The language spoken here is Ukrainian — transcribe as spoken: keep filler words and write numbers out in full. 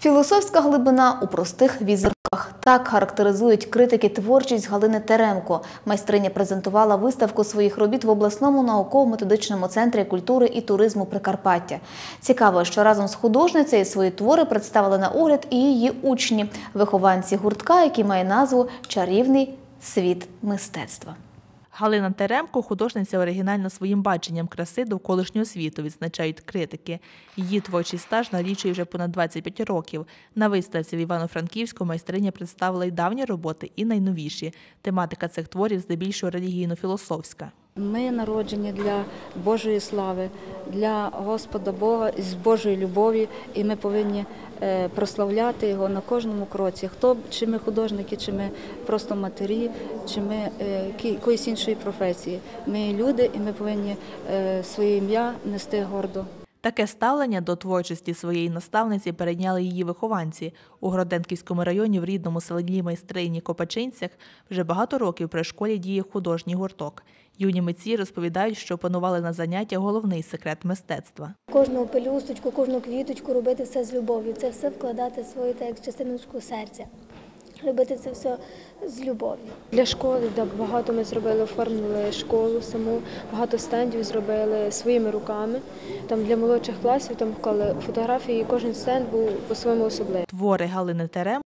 Філософська глибина у простих візерках. Так характеризують критики творчість Галини Теремко. Майстриня презентувала виставку своїх робіт в обласному науково-методичному центрі культури і туризму Прикарпаття. Цікаво, що разом з художницею свої твори представили на огляд і її учні – вихованці гуртка, який має назву «Чарівний світ мистецтва». Галина Теремко – художниця оригінальна своїм баченням краси довколишнього світу, відзначають критики. Її творчий стаж налічує вже понад двадцять п'ять років. На виставці в Івано-Франківську майстриня представила й давні роботи, і найновіші. Тематика цих творів здебільшого релігійно-філософська. Ми народжені для Божої слави, для Господа Бога з Божої любові, і ми повинні прославляти Його на кожному кроці. Хто, чи ми художники, чи ми просто матері, чи ми якоїсь іншої професії. Ми люди, і ми повинні своє ім'я нести гордо. Таке ставлення до творчості своєї наставниці перейняли її вихованці. У Гроденківському районі в рідному селі Майстрині Копачинцях вже багато років при школі діє художній гурток. Юні митці розповідають, що опанували на заняття головний секрет мистецтва. Кожну пелюсточку, кожну квіточку робити все з любов'ю, це все вкладати свою так, як частиночку серця. Робити це все з любов'ю. Для школи так, багато ми зробили, оформили школу саму, багато стендів зробили своїми руками. Там для молодших класів там вклали фотографії, і кожен стенд був по-своєму особливий. Твори Галини Теремко